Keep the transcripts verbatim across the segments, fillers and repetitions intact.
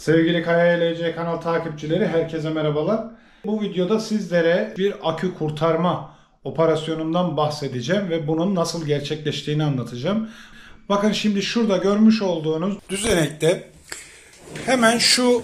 Sevgili Kaya L C kanal takipçileri, herkese merhabalar. Bu videoda sizlere bir akü kurtarma operasyonundan bahsedeceğim ve bunun nasıl gerçekleştiğini anlatacağım. Bakın şimdi şurada görmüş olduğunuz düzenekte hemen şu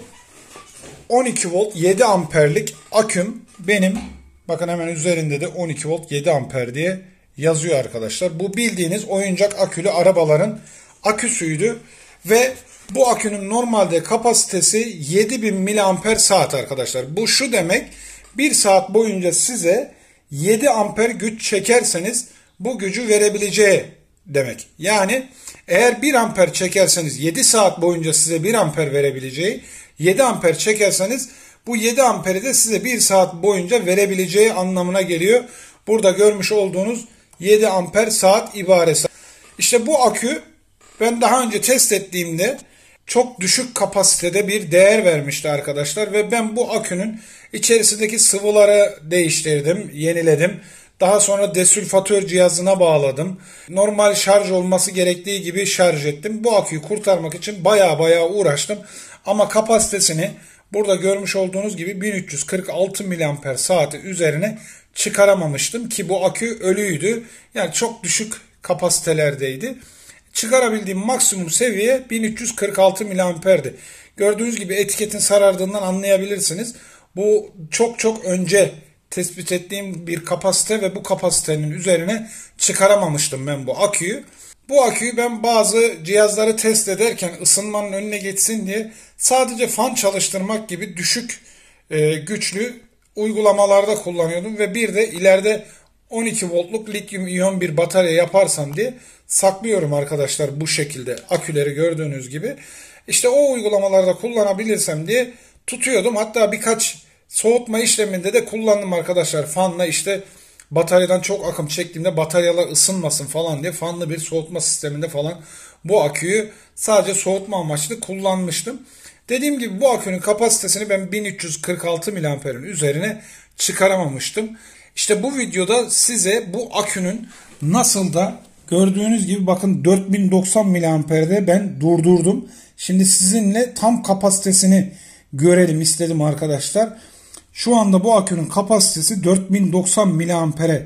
on iki volt yedi amperlik aküm benim. Bakın hemen üzerinde de on iki volt yedi amper diye yazıyor arkadaşlar. Bu bildiğiniz oyuncak akülü arabaların aküsüydü ve bu akünün normalde kapasitesi yedi bin miliamper saat arkadaşlar. Bu şu demek, bir saat boyunca size yedi amper güç çekerseniz bu gücü verebileceği demek. Yani eğer bir amper çekerseniz yedi saat boyunca size bir amper verebileceği, yedi amper çekerseniz bu yedi amperi de size bir saat boyunca verebileceği anlamına geliyor. Burada görmüş olduğunuz yedi amper saat ibaresi. İşte bu akü ben daha önce test ettiğimde çok düşük kapasitede bir değer vermişti arkadaşlar ve ben bu akünün içerisindeki sıvıları değiştirdim, yeniledim. Daha sonra desülfatör cihazına bağladım. Normal şarj olması gerektiği gibi şarj ettim. Bu aküyü kurtarmak için baya baya uğraştım. Ama kapasitesini burada görmüş olduğunuz gibi bin üç yüz kırk altı miliamper saati üzerine çıkaramamıştım ki bu akü ölüydü. Yani çok düşük kapasitelerdeydi. Çıkarabildiğim maksimum seviye bin üç yüz kırk altı miliamperdi. Gördüğünüz gibi etiketin sarardığından anlayabilirsiniz. Bu çok çok önce tespit ettiğim bir kapasite ve bu kapasitenin üzerine çıkaramamıştım ben bu aküyü. Bu aküyü ben bazı cihazları test ederken ısınmanın önüne geçsin diye sadece fan çalıştırmak gibi düşük e, güçlü uygulamalarda kullanıyordum ve bir de ileride on iki voltluk lityum iyon bir batarya yaparsam diye saklıyorum arkadaşlar bu şekilde aküleri gördüğünüz gibi. İşte o uygulamalarda kullanabilirsem diye tutuyordum. Hatta birkaç soğutma işleminde de kullandım arkadaşlar. Fanla işte bataryadan çok akım çektiğimde bataryalar ısınmasın falan diye fanlı bir soğutma sisteminde falan bu aküyü sadece soğutma amaçlı kullanmıştım. Dediğim gibi bu akünün kapasitesini ben bin üç yüz kırk altı miliamperin üzerine çıkaramamıştım. İşte bu videoda size bu akünün nasıl da gördüğünüz gibi bakın dört bin doksan miliamperde ben durdurdum. Şimdi sizinle tam kapasitesini görelim istedim arkadaşlar. Şu anda bu akünün kapasitesi dört bin doksan miliampere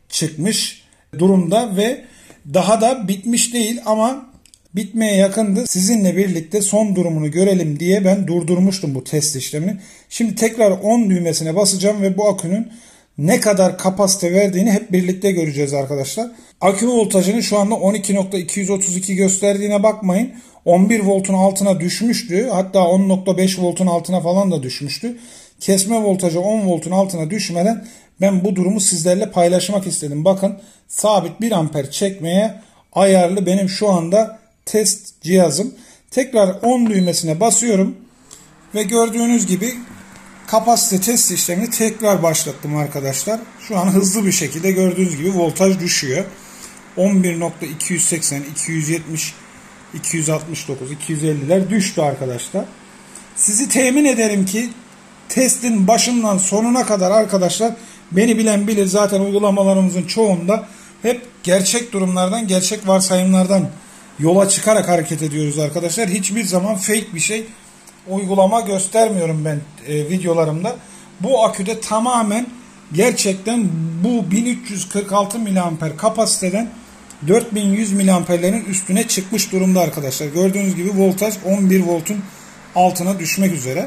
çıkmış durumda ve daha da bitmiş değil ama bitmeye yakındı. Sizinle birlikte son durumunu görelim diye ben durdurmuştum bu test işlemini. Şimdi tekrar on düğmesine basacağım ve bu akünün ne kadar kapasite verdiğini hep birlikte göreceğiz arkadaşlar. Akü voltajının şu anda on iki nokta iki yüz otuz iki gösterdiğine bakmayın. on bir voltun altına düşmüştü. Hatta on nokta beş voltun altına falan da düşmüştü. Kesme voltajı on voltun altına düşmeden ben bu durumu sizlerle paylaşmak istedim. Bakın sabit bir amper çekmeye ayarlı benim şu anda test cihazım. Tekrar on düğmesine basıyorum ve gördüğünüz gibi kapasite test işlemini tekrar başlattım arkadaşlar. Şu an hızlı bir şekilde gördüğünüz gibi voltaj düşüyor. on bir nokta iki yüz seksen, iki yüz yetmiş, iki yüz altmış dokuz, iki yüz elliler düştü arkadaşlar. Sizi temin ederim ki testin başından sonuna kadar arkadaşlar beni bilen bilir, zaten uygulamalarımızın çoğunda hep gerçek durumlardan, gerçek varsayımlardan yola çıkarak hareket ediyoruz arkadaşlar. Hiçbir zaman fake bir şey uygulama göstermiyorum ben e, videolarımda. Bu aküde tamamen gerçekten bu bin üç yüz kırk altı miliamper kapasiteden dört bin yüz miliamperlerin üstüne çıkmış durumda arkadaşlar. Gördüğünüz gibi voltaj on bir voltun altına düşmek üzere.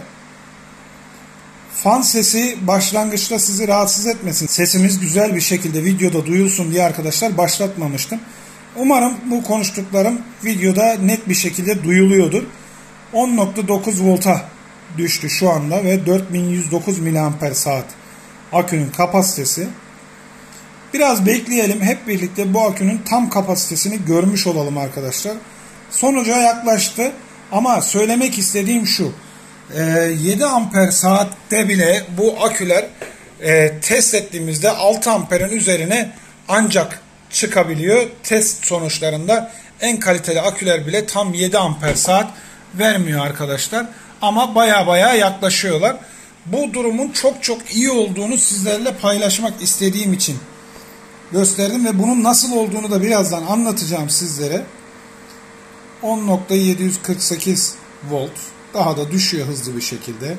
Fan sesi başlangıçta sizi rahatsız etmesin, sesimiz güzel bir şekilde videoda duyulsun diye arkadaşlar başlatmamıştım. Umarım bu konuştuklarım videoda net bir şekilde duyuluyordur. on nokta dokuz volta düştü şu anda ve dört bin yüz dokuz miliamper saat akünün kapasitesi. Biraz bekleyelim, hep birlikte bu akünün tam kapasitesini görmüş olalım arkadaşlar. Sonuca yaklaştı ama söylemek istediğim şu. yedi amper saatte bile bu aküler test ettiğimizde altı amperin üzerine ancak çıkabiliyor. Test sonuçlarında en kaliteli aküler bile tam yedi amper saat vermiyor arkadaşlar. Ama baya baya yaklaşıyorlar. Bu durumun çok çok iyi olduğunu sizlerle paylaşmak istediğim için gösterdim ve bunun nasıl olduğunu da birazdan anlatacağım sizlere. on nokta yedi yüz kırk sekiz volt. Daha da düşüyor hızlı bir şekilde.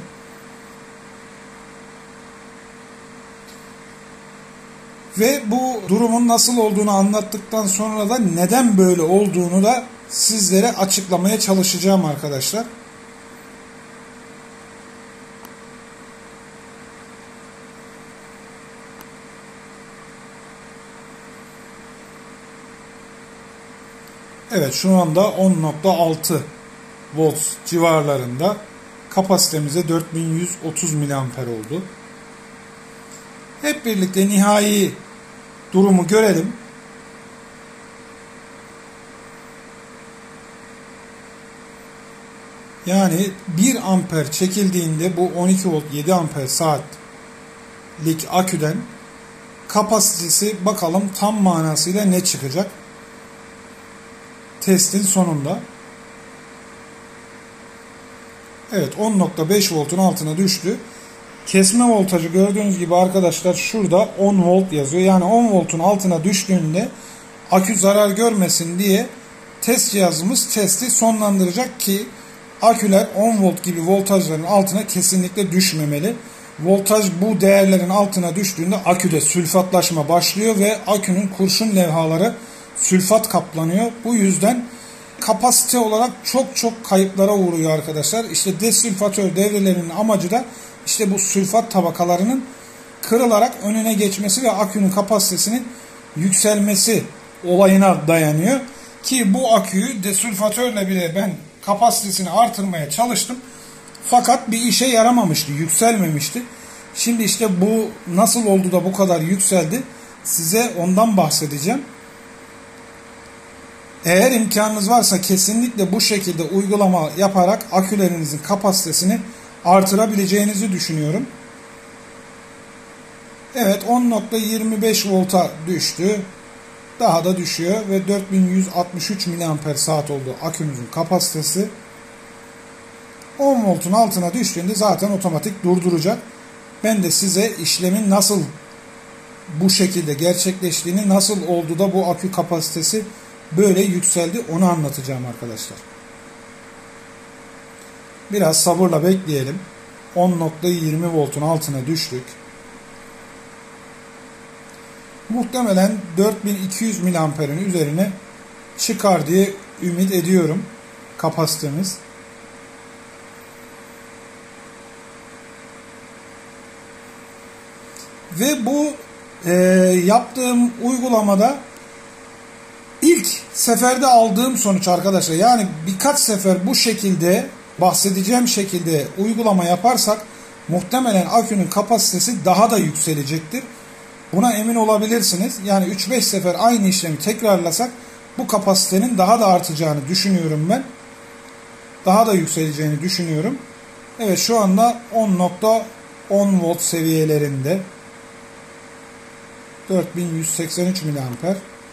Ve bu durumun nasıl olduğunu anlattıktan sonra da neden böyle olduğunu da sizlere açıklamaya çalışacağım arkadaşlar. Evet, şu anda on nokta altı volt civarlarında, kapasitemize dört bin yüz otuz miliamper oldu. Hep birlikte nihai durumu görelim. Yani bir amper çekildiğinde bu on iki volt yedi amper saatlik aküden kapasitesi bakalım tam manasıyla ne çıkacak testin sonunda. Evet, on nokta beş voltun altına düştü. Kesme voltajı gördüğünüz gibi arkadaşlar şurada on volt yazıyor. Yani on voltun altına düştüğünde akü zarar görmesin diye test cihazımız testi sonlandıracak ki aküler on volt gibi voltajların altına kesinlikle düşmemeli. Voltaj bu değerlerin altına düştüğünde aküde sülfatlaşma başlıyor ve akünün kurşun levhaları sülfat kaplanıyor. Bu yüzden kapasite olarak çok çok kayıplara uğruyor arkadaşlar. İşte desülfatör devrelerinin amacı da işte bu sülfat tabakalarının kırılarak önüne geçmesi ve akünün kapasitesinin yükselmesi olayına dayanıyor. Ki bu aküyü desülfatörle bile ben kapasitesini artırmaya çalıştım. Fakat bir işe yaramamıştı, yükselmemişti. Şimdi işte bu nasıl oldu da bu kadar yükseldi, size ondan bahsedeceğim. Eğer imkanınız varsa kesinlikle bu şekilde uygulama yaparak akülerinizin kapasitesini artırabileceğinizi düşünüyorum. Evet, on nokta yirmi beş volta düştü. Daha da düşüyor ve dört bin yüz altmış üç miliamper saat oldu akümüzün kapasitesi. on voltun altına düştüğünde zaten otomatik durduracak. Ben de size işlemin nasıl bu şekilde gerçekleştiğini, nasıl oldu da bu akü kapasitesi böyle yükseldi onu anlatacağım arkadaşlar. Biraz sabırla bekleyelim. on nokta yirmi voltun altına düştük. Muhtemelen dört bin iki yüz miliamperin üzerine çıkar diye ümit ediyorum kapasitemiz. Ve bu e, yaptığım uygulamada ilk seferde aldığım sonuç arkadaşlar. Yani birkaç sefer bu şekilde bahsedeceğim şekilde uygulama yaparsak muhtemelen akünün kapasitesi daha da yükselecektir. Buna emin olabilirsiniz. Yani üç beş sefer aynı işlemi tekrarlasak bu kapasitenin daha da artacağını düşünüyorum ben. Daha da yükseleceğini düşünüyorum. Evet, şu anda on nokta on volt seviyelerinde. dört bin yüz seksen üç miliamper.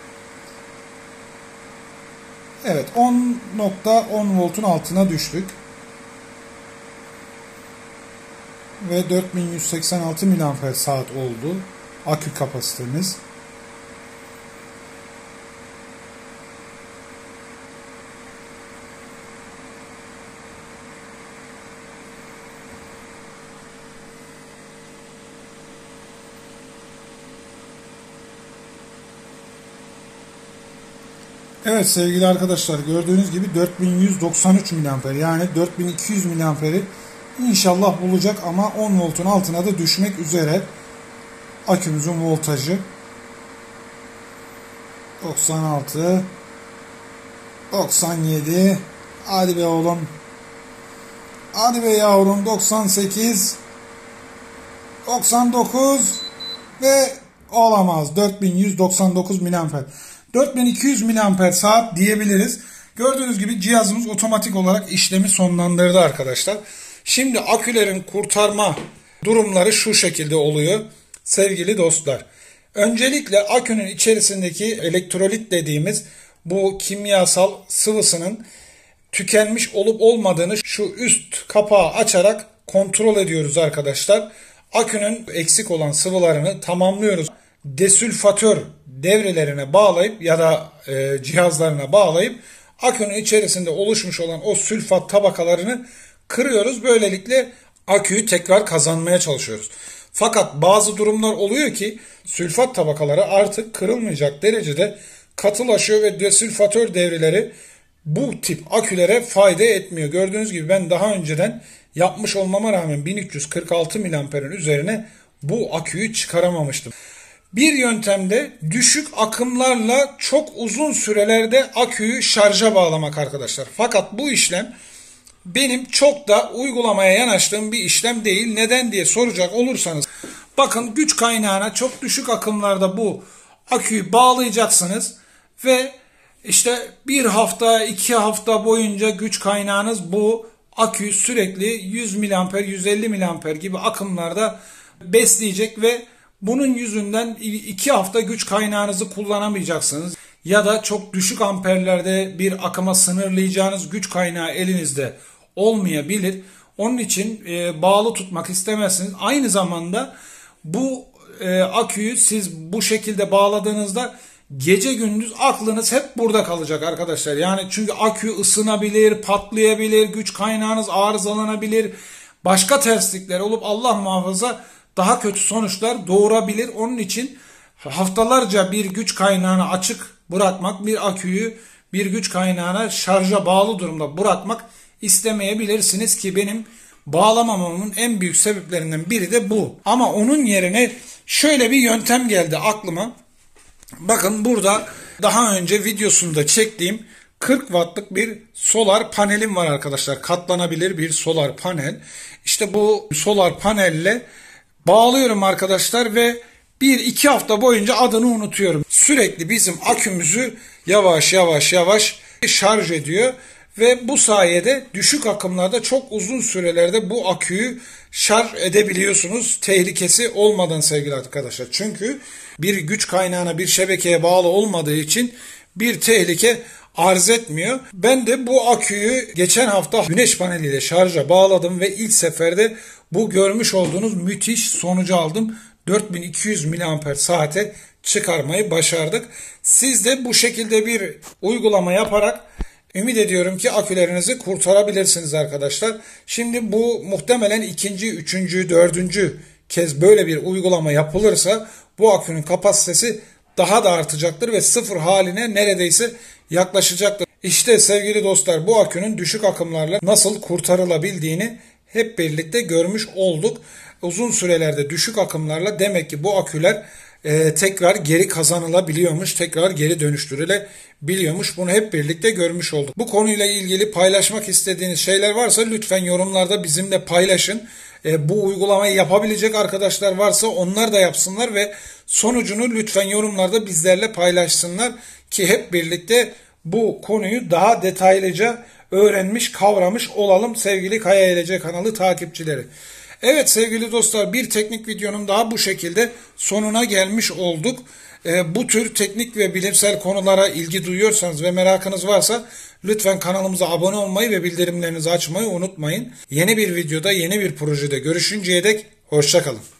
Evet, on nokta on voltun altına düştük. Ve dört bin yüz seksen altı miliamper saat oldu akü kapasitemiz. Evet sevgili arkadaşlar, gördüğünüz gibi dört bin yüz doksan üç miliamper, yani dört bin iki yüz miliamperi inşallah bulacak ama on voltun altına da düşmek üzere akümüzün voltajı. doksan altı, doksan yedi, hadi be oğlum, hadi be yavrum, doksan sekiz, doksan dokuz ve olamaz, dört bin yüz doksan dokuz miliamper. dört bin iki yüz miliamper saat diyebiliriz. Gördüğünüz gibi cihazımız otomatik olarak işlemi sonlandırdı arkadaşlar. Şimdi akülerin kurtarma durumları şu şekilde oluyor sevgili dostlar. Öncelikle akünün içerisindeki elektrolit dediğimiz bu kimyasal sıvısının tükenmiş olup olmadığını şu üst kapağı açarak kontrol ediyoruz arkadaşlar. Akünün eksik olan sıvılarını tamamlıyoruz. Desülfatör devrelerine bağlayıp ya da e, cihazlarına bağlayıp akünün içerisinde oluşmuş olan o sülfat tabakalarını kırıyoruz. Böylelikle aküyü tekrar kazanmaya çalışıyoruz. Fakat bazı durumlar oluyor ki sülfat tabakaları artık kırılmayacak derecede katılaşıyor ve desülfatör devreleri bu tip akülere fayda etmiyor. Gördüğünüz gibi ben daha önceden yapmış olmama rağmen bin üç yüz kırk altı miliamperin üzerine bu aküyü çıkaramamıştım. Bir yöntemde düşük akımlarla çok uzun sürelerde aküyü şarja bağlamak arkadaşlar. Fakat bu işlem benim çok da uygulamaya yanaştığım bir işlem değil. Neden diye soracak olursanız, bakın güç kaynağına çok düşük akımlarda bu aküyü bağlayacaksınız ve işte bir hafta iki hafta boyunca güç kaynağınız bu aküyü sürekli yüz miliamper yüz elli miliamper gibi akımlarda besleyecek ve bunun yüzünden iki hafta güç kaynağınızı kullanamayacaksınız. Ya da çok düşük amperlerde bir akıma sınırlayacağınız güç kaynağı elinizde olmayabilir. Onun için e, bağlı tutmak istemezsiniz. Aynı zamanda bu e, aküyü siz bu şekilde bağladığınızda gece gündüz aklınız hep burada kalacak arkadaşlar. Yani çünkü akü ısınabilir, patlayabilir, güç kaynağınız arızalanabilir. Başka terslikler olup Allah muhafaza daha kötü sonuçlar doğurabilir. Onun için haftalarca bir güç kaynağını açık bırakmak, bir aküyü bir güç kaynağına şarja bağlı durumda bırakmak istemeyebilirsiniz ki benim bağlamamamın en büyük sebeplerinden biri de bu. Ama onun yerine şöyle bir yöntem geldi aklıma. Bakın burada daha önce videosunda çektiğim kırk wattlık bir solar panelim var arkadaşlar. Katlanabilir bir solar panel. İşte bu solar panelle bağlıyorum arkadaşlar ve bir iki hafta boyunca adını unutuyorum. Sürekli bizim akümüzü yavaş yavaş yavaş şarj ediyor. Ve bu sayede düşük akımlarda çok uzun sürelerde bu aküyü şarj edebiliyorsunuz. Tehlikesi olmadan sevgili arkadaşlar. Çünkü bir güç kaynağına, bir şebekeye bağlı olmadığı için bir tehlike arz etmiyor. Ben de bu aküyü geçen hafta güneş paneliyle şarja bağladım ve ilk seferde bu görmüş olduğunuz müthiş sonucu aldım. dört bin iki yüz miliamper saate çıkarmayı başardık. Siz de bu şekilde bir uygulama yaparak ümit ediyorum ki akülerinizi kurtarabilirsiniz arkadaşlar. Şimdi bu muhtemelen ikinci, üçüncü, dördüncü kez böyle bir uygulama yapılırsa bu akünün kapasitesi daha da artacaktır ve sıfır haline neredeyse yaklaşacaktır. İşte sevgili dostlar, bu akünün düşük akımlarla nasıl kurtarılabildiğini hep birlikte görmüş olduk. Uzun sürelerde düşük akımlarla demek ki bu aküler e, tekrar geri kazanılabiliyormuş, tekrar geri dönüştürülebiliyormuş. Bunu hep birlikte görmüş olduk. Bu konuyla ilgili paylaşmak istediğiniz şeyler varsa lütfen yorumlarda bizimle paylaşın. E, bu uygulamayı yapabilecek arkadaşlar varsa onlar da yapsınlar ve sonucunu lütfen yorumlarda bizlerle paylaşsınlar ki hep birlikte bu konuyu daha detaylıca öğrenmiş, kavramış olalım sevgili Kaya E L C kanalı takipçileri. Evet sevgili dostlar, bir teknik videonun daha bu şekilde sonuna gelmiş olduk. Ee, bu tür teknik ve bilimsel konulara ilgi duyuyorsanız ve merakınız varsa lütfen kanalımıza abone olmayı ve bildirimlerinizi açmayı unutmayın. Yeni bir videoda, yeni bir projede görüşünceye dek hoşça kalın.